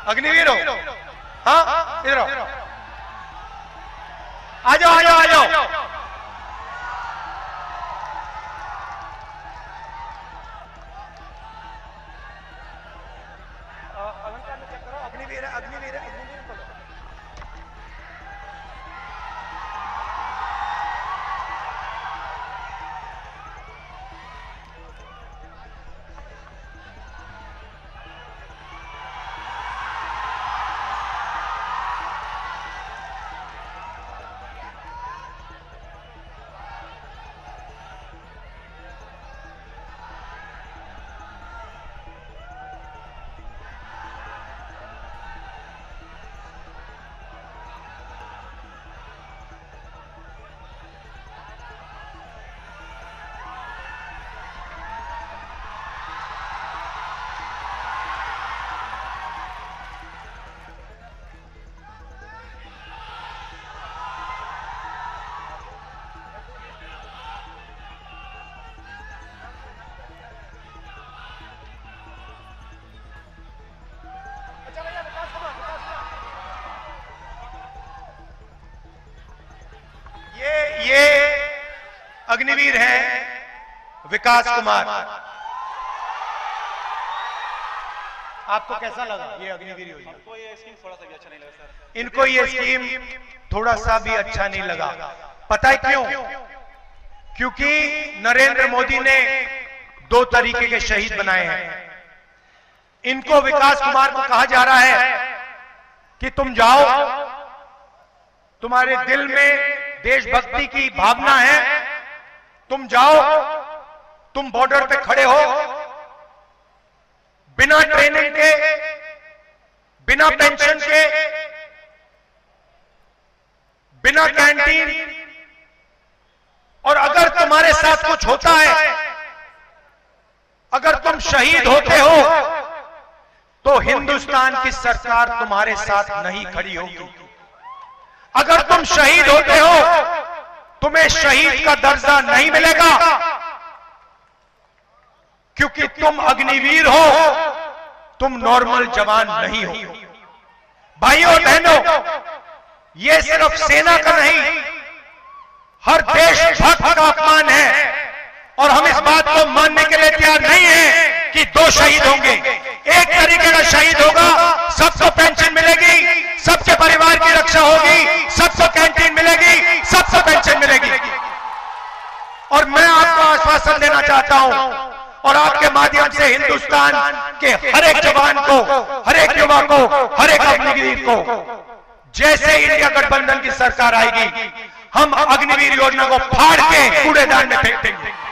अग्निवीर हो? हाँ, इधर आओ, आ जाओ, आ जाओ, आ जाओ। अग्निवीर है, अग्निवीर है, अग्निवीर बोलो। ये अग्निवीर है विकास कुमार। आपको कैसा लगा ये अग्निवीर योजना? हमको ये स्कीम थोड़ा सा भी अच्छा नहीं लगा सर। इनको ये स्कीम थोड़ा सा भी अच्छा नहीं लगा। पता है क्यों? क्योंकि नरेंद्र मोदी ने 2 तरीके के शहीद बनाए हैं। इनको विकास कुमार को कहा जा रहा है कि तुम जाओ, तुम्हारे दिल में देशभक्ति की भावना है, तुम जाओ, तुम बॉर्डर पे खड़े हो, बिना ट्रेनिंग के, बिना पेंशन के, बिना कैंटीन, और अगर तुम्हारे साथ कुछ होता है, अगर तुम शहीद होते हो, तो हिंदुस्तान की सरकार तुम्हारे साथ नहीं खड़ी होगी। अगर तुम शहीद होते हो, तुम्हें शहीद का दर्जा नहीं मिलेगा, क्योंकि तुम अग्निवीर हो, तुम नॉर्मल जवान नहीं हो। भाइयों और बहनों, ये सिर्फ सेना का नहीं, हर देशभक्त का अपमान है, और हम इस बात को मानने के लिए तैयार नहीं है कि 2 शहीद होंगे। एक तरीके का शहीद होगा, सबको पेंशन मिलेगी, सबके परिवार की रक्षा होगी, सबको कैंटीन मिलेगी, सबको पेंशन मिलेगी। और मैं आपको आश्वासन देना चाहता हूं, और आपके माध्यम से हिंदुस्तान के हर एक जवान को, हर एक युवा को, हर एक अग्निवीर को, जैसे इंडिया गठबंधन की सरकार आएगी, हम अग्निवीर योजना को फाड़ के कूड़ेदान में फेंक देंगे।